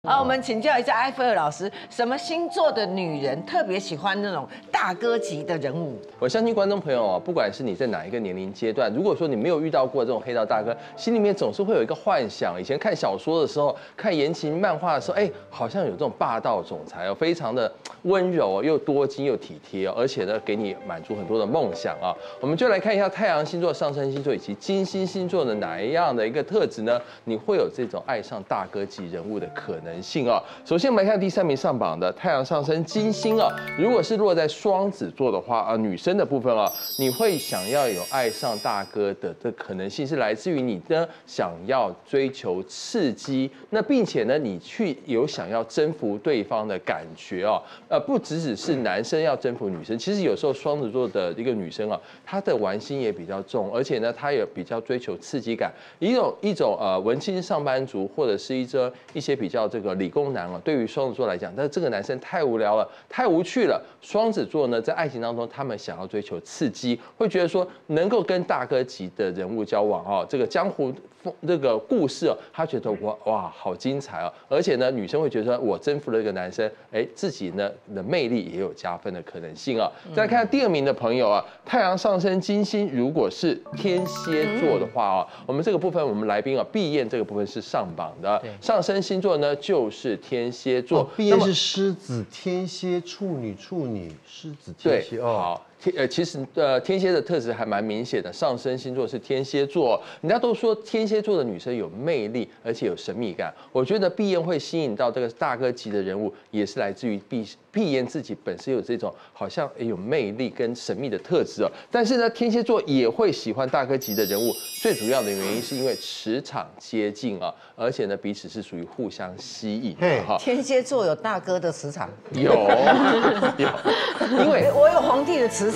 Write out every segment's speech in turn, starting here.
好，我们请教一下埃菲尔老师，什么星座的女人特别喜欢那种大哥级的人物？ 我相信观众朋友啊，不管是你在哪一个年龄阶段，如果说你没有遇到过这种黑道大哥，心里面总是会有一个幻想。以前看小说的时候，看言情漫画的时候，好像有这种霸道总裁哦，非常的温柔，又多金又体贴，而且呢，给你满足很多的梦想啊。我们就来看一下太阳星座、上升星座以及金星星座的哪一样的一个特质呢？你会有这种爱上大哥级人物的可能性啊。首先我们来看第3名上榜的太阳上升金星啊，如果是落在双子座的话女生的部分啊，你会想要有爱上大哥的可能性是来自于你呢想要追求刺激，那并且呢你去有想要征服对方的感觉哦，不只是男生要征服女生，其实有时候双子座的一个女生啊，她的玩心也比较重，而且呢她也比较追求刺激感，一种文青上班族或者是一些比较这个理工男啊，对于双子座来讲，但是这个男生太无聊了，太无趣了。双子座呢，在爱情当中，他们想要追求刺激，会觉得说能够跟大哥级的人物交往哦，这个江湖这个故事哦，他觉得哇好精彩哦，而且呢，女生会觉得说我征服了一个男生，自己呢的魅力也有加分的可能性啊。再来看第2名的朋友啊，太阳上升金星如果是天蝎座的话哦，我们这个部分我们来宾啊，毕彦这个部分是上榜的，上升星座呢就是天蝎座， 毕彦是狮子、天蝎、处女、狮子、天蝎哦。 好。其实天蝎的特质还蛮明显的，上升星座是天蝎座，人家都说天蝎座的女生有魅力，而且有神秘感。我觉得毕彦会吸引到这个大哥级的人物，也是来自于毕彦自己本身有这种好像有魅力跟神秘的特质哦。但是呢，天蝎座也会喜欢大哥级的人物，最主要的原因是因为磁场接近啊，而且呢彼此是属于互相吸引的哈。 天蝎座有大哥的磁场， 有， 因为我有皇帝的磁场。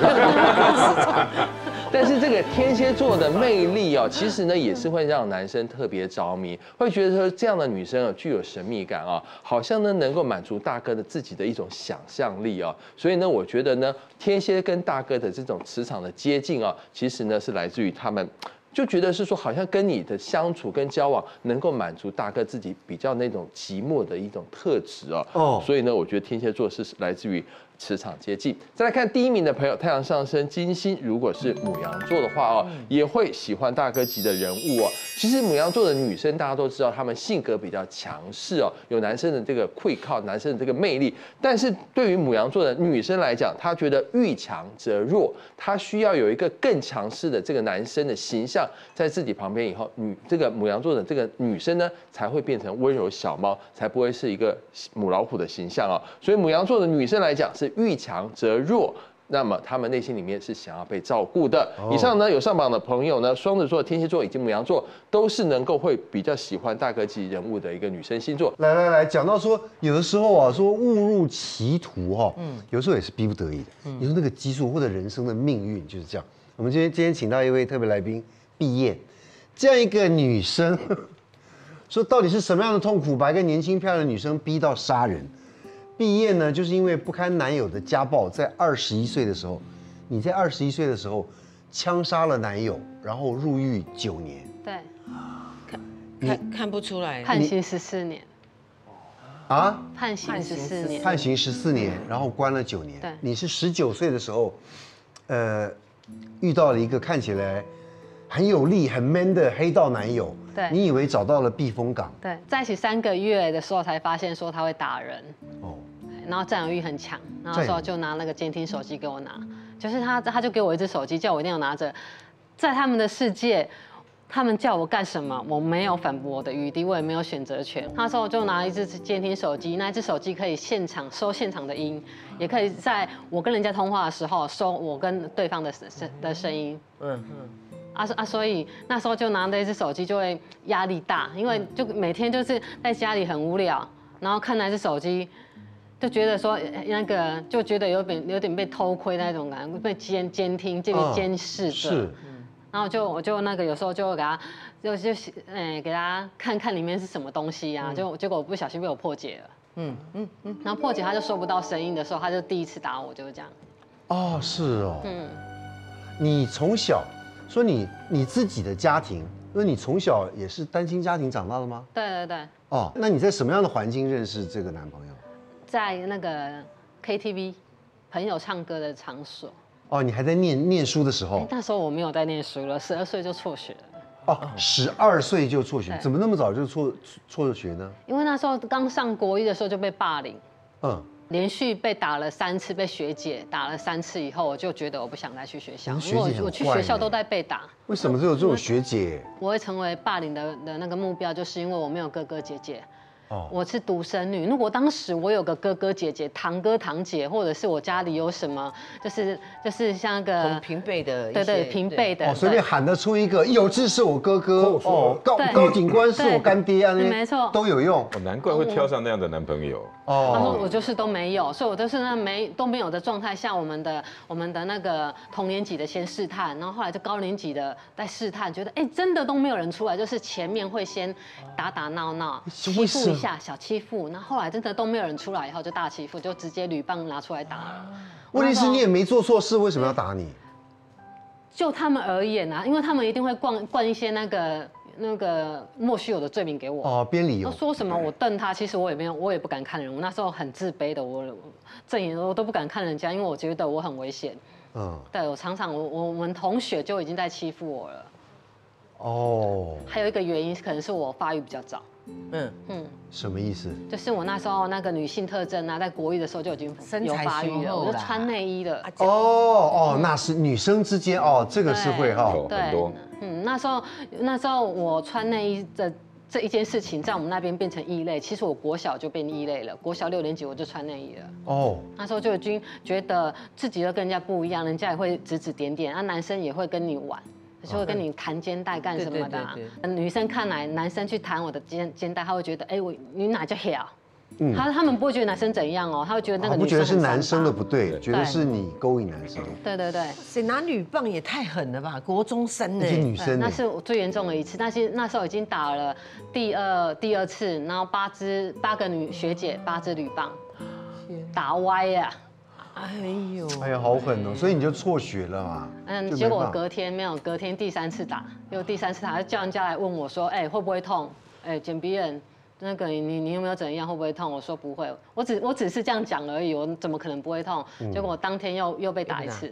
但是这个天蝎座的魅力哦，其实呢也是会让男生特别着迷，会觉得说这样的女生具有神秘感啊，好像呢能够满足大哥的自己的一种想象力啊。所以呢，我觉得呢，天蝎跟大哥的这种磁场的接近啊，其实呢是来自于他们。就觉得是说，好像跟你的相处跟交往，能够满足大哥自己比较那种寂寞的一种特质哦。所以呢，我觉得天蝎座是来自于磁场接近。再来看第1名的朋友，太阳上升金星，如果是牡羊座的话哦，也会喜欢大哥级的人物哦。其实牡羊座的女生大家都知道，她们性格比较强势哦，有男生的这个会靠，男生的这个魅力。但是对于牡羊座的女生来讲，她觉得遇强则弱，她需要有一个更强势的这个男生的形象在自己旁边以后，这个牡羊座的这个女生呢，才会变成温柔小猫，才不会是一个母老虎的形象哦。所以牡羊座的女生来讲是遇强则弱，那么他们内心里面是想要被照顾的。以上呢有上榜的朋友呢，双子座、天蝎座以及牡羊座都是能够会比较喜欢大哥级人物的一个女生星座。 来，讲到说有的时候啊，说误入歧途哈，有时候也是逼不得已的。你说那个激素或者人生的命运就是这样。我们今天请到一位特别来宾毕彦，这样一个女生，说到底是什么样的痛苦，把一个年轻漂亮的女生逼到杀人？毕彦呢，就是因为不堪男友的家暴，在21岁的时候，你在21岁的时候枪杀了男友，然后入狱9年。 对， 看不出来， 判刑14年。 啊？ 判刑14年。 判刑14年，然后关了9年。 对， 你是19岁的时候，遇到了一个看起来很有力、很 man 的黑道男友。 对， 你以为找到了避风港。 对，在一起3个月的时候才发现说他会打人。哦。然后占有欲很强，然后说就拿那个监听手机给我拿，就是他就给我一只手机，叫我一定要拿着。在他们的世界，他们叫我干什么，我没有反驳的余地，我也没有选择权。他说我就拿一只监听手机，那一只手机可以收现场的音，也可以在我跟人家通话的时候收我跟对方的声音。所以那时候就拿那只手机就会压力大，因为就每天就是在家里很无聊，然后看那只手机。就觉得说那个就觉得有点被偷窥那种感觉，被监听、监视着。是。然后我就那个有时候就给他给他看看里面是什么东西啊，结果不小心被我破解了。然后破解他就收不到声音的时候，他就第一次打我，就是这样。 哦，是哦。你从小说你自己的家庭，因为你从小也是单亲家庭长大的吗？ 对。 哦，那你在什么样的环境认识这个男朋友？ 在那个 KTV， 朋友唱歌的场所。 哦，你还在念书的时候？ 那时候我没有在念书了，12岁就辍学了。 哦，12岁就辍学，怎么那么早就辍学呢？ 因为那时候刚上国1的时候就被霸凌，连续被打了3次，被学姐打了3次以后，我就觉得我不想再去学校，因为我去学校都在被打。 为什么只有这种学姐？ 我会成为霸凌的那个目标，就是因为我没有哥哥姐姐。我是独生女，如果当时我有个哥哥姐姐、堂哥堂姐，或者是我家里有什么，就是像个平辈的， 对平辈的， 随便喊得出一个有志是我哥哥，高警官是我干爹啊， 没错， 都有用。 难怪会挑上那样的男朋友。 然后我就是都没有，所以我都是都没有的状态下，我们的那个同年级的先试探，然后后来就高年级的在试探，觉得真的都没有人出来，就是前面会先打打闹闹，欺负一下小欺负，那后来真的都没有人出来以后就大欺负，就直接铝棒拿出来打了。 问题是你也没做错事，为什么要打你？ 就他们而言啊，因为他们一定会灌一些那个莫须有的罪名给我编理由， 说什么我瞪他，其实我也不敢看人，我那时候很自卑的，我正眼我都不敢看人家，因为我觉得我很危险。对我常常我们同学就已经在欺负我了。还有一个原因可能是我发育比较早。 什么意思？ 就是我那时候那个女性特征啊，在国1的时候就已经有发育了，我就穿内衣了。 那是女生之间这个是会哈， 很多。 那时候我穿内衣的这一件事情，在我们那边变成异类。其实我国小就变异类了，国小6年级我就穿内衣了。那时候就已经觉得自己要跟人家不一样，人家也会指指点点，男生也会跟你玩。就会跟你弹肩带干什么的，女生看来男生去弹我的肩带，他会觉得你哪叫小，他们不会觉得男生怎样他会觉得那个女生不觉得是男生的不对，觉得是你勾引男生。 对。 谁拿铝棒也太狠了吧？国中生呢？ 女生那是我最严重的一次，但是那时候已经打了第二次，然后8个女学姐8支铝棒，打歪呀。 哎呀，好狠哦！所以你就辍学了嘛？ 结果隔天第3次打，第3次打，叫人家来问我说，会不会痛？简鼻炎，那个你有没有怎样？会不会痛？我说不会，我只是这样讲而已，我怎么可能不会痛？结果我当天又被打一次。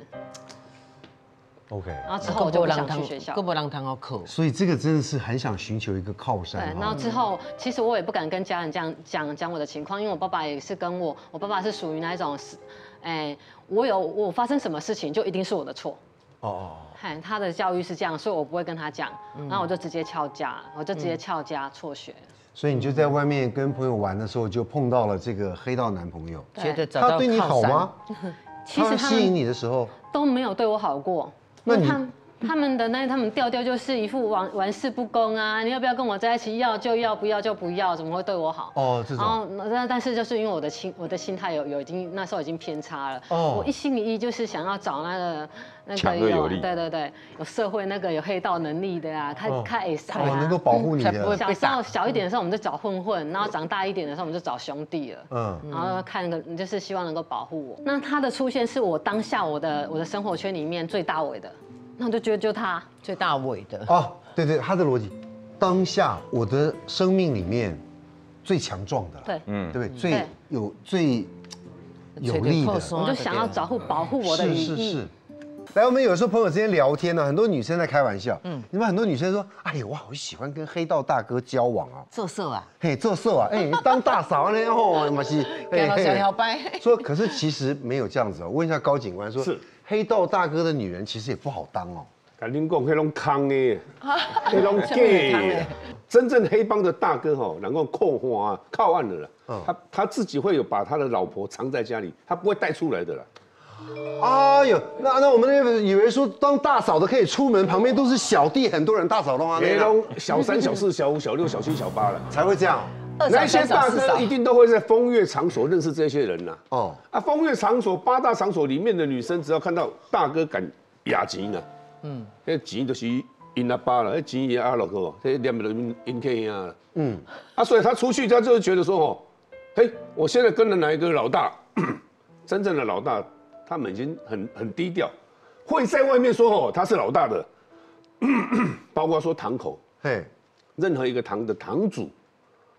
OK， 然后之后我就不想去学校， 更不让他好考。 所以这个真的是很想寻求一个靠山。 对，然后之后其实我也不敢跟家人这样讲我的情况，因为我爸爸也是跟我爸爸是属于那一种我发生什么事情就一定是我的错。他的教育是这样，所以我不会跟他讲，然后我就直接翘家，辍学。 所以你就在外面跟朋友玩的时候，就碰到了这个黑道男朋友。 觉得找到靠山。 他对你好吗？ 其实他吸引你的时候都没有对我好过。那他们调调就是一副玩世不恭啊！你要不要跟我在一起？要就要，不要就不要，怎么会对我好？ 这种。 但是就是因为我的心态有已经那时候已经偏差了。我一心一意就是想要找那个对，有社会有黑道能力的啊，看能够保护你的。 小时候小一点的时候我们就找混，然后长大一点的时候我们就找兄弟了。然后看就是希望能够保护我。那他的出现是我当下我的生活圈里面最大尾的。那我就觉得就他最大尾的对，他的逻辑，当下我的生命里面最强壮的，对不对？最有力的， 我就想要保护我的羽翼。 是。来，我们有时候朋友之间聊天呢，很多女生在开玩笑，你们很多女生说，哎呦，我好喜欢跟黑道大哥交往啊， 做色啊， 做色啊，当大嫂呢，嘛是， 小白。 说，可是其实没有这样子。我问一下高警官，说是。黑道大哥的女人其实也不好当跟您讲，那种坑的，那种 gay。真正黑帮的大哥能够靠岸的了。他自己会有把他的老婆藏在家里，他不会带出来的了。 那我们以为说当大嫂的可以出门，旁边都是小弟，很多人大嫂的话， 那种小3、小4、小5、小6、小7、小8了， 才会这样。 那些大哥一定都会在风月场所认识这些人呐。风月场所8大场所里面的女生，只要看到大哥敢压钱呢，那钱就是因阿爸了，那钱也阿老哥，这念不了因客呀。所以他出去，他就会觉得说，我现在跟了哪一个老大，真正的老大，他们已经很低调，会在外面说他是老大的，包括说堂口，任何一个堂的堂主。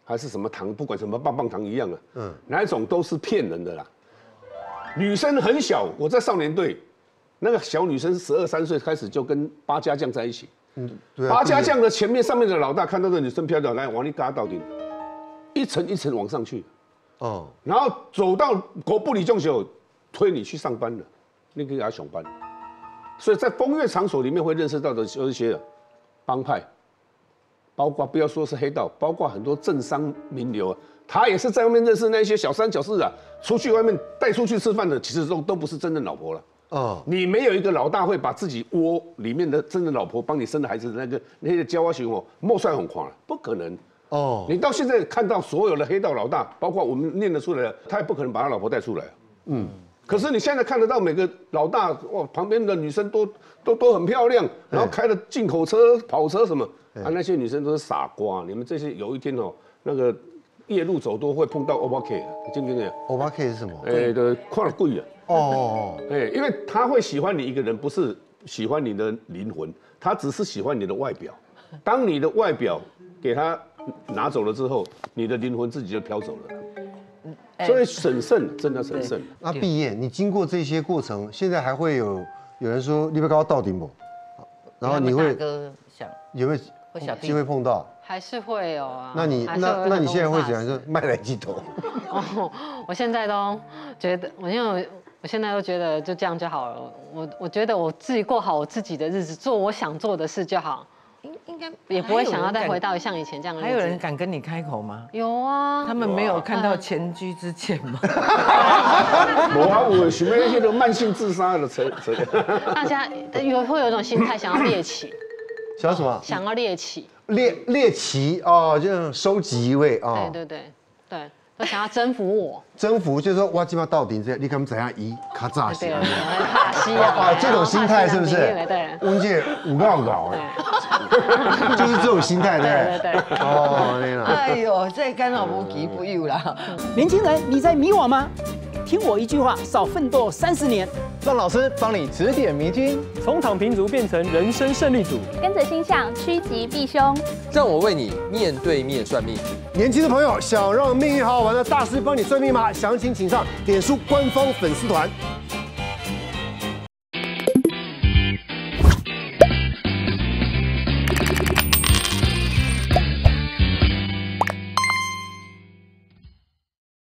还是什么糖，不管什么棒棒糖一样啊，哪一种都是骗人的啦。女生很小，我在少年队，那个小女生12、13岁开始就跟八家将在一起。八家将的前面上面的老大看到这女生飘掉，来往你嘎到顶，一层一层往上去。然后走到国部里中学，推你去上班了，你可以给他上班。所以在风月场所里面会认识到的有一些帮派，包括不要说是黑道，包括很多政商名流啊，他也是在外面认识那些小三小四啊，出去外面带出去吃饭的，其实都不是真正老婆了。你没有一个老大会把自己窝里面的真正老婆帮你生的孩子的那个娇娃熊哦，莫帅很狂了，不可能。你到现在看到所有的黑道老大，包括我们念得出来的，他也不可能把他老婆带出来。可是你现在看得到每个老大哇，旁边的女生都很漂亮，然后开了进口车、跑车什么啊，那些女生都是傻瓜。你们这些有一天哦，那个夜路走多会碰到 OBK， 听不听见 ？OBK 是什么？ 看了贵啊。因为他会喜欢你一个人，不是喜欢你的灵魂，他只是喜欢你的外表。当你的外表给他拿走了之后，你的灵魂自己就飘走了。所以审慎，真的审慎。 那毕业，你经过这些过程，现在还会有人说你要高到顶不？然后你会有没有机会碰到？ 还是会有啊。 那你现在会怎样？说卖来鸡头？ 我现在都觉得，因为我现在都觉得就这样就好了。我觉得我自己过好我自己的日子，做我想做的事就好。应该也不会想要再回到像以前这样的日子。 还有人敢跟你开口吗？ 有啊， 他们没有看到前车之鉴吗？ 我想要那些慢性自杀的大家会有一种心态，想要猎奇。 想要什么？ 想要猎奇。 猎奇哦，就收集一位啊。 对，都想要征服我。 征服就是说，我今晚到底这，你看怎样移卡炸起来？ 怕西啊！ 这种心态是不是？ 对。 温界五告搞就是这种心态， 对。 那个。 哎呦，这干扰无奇不有啦。 年轻人，你在迷惘吗？听我一句话，少奋斗30年， 让老师帮你指点迷津， 从躺平族变成人生胜利组， 跟着星象趋吉避凶， 让我为你面对面算命。 年轻的朋友，想让命运好好玩的大师帮你算命吗？详情请上脸书官方粉丝团。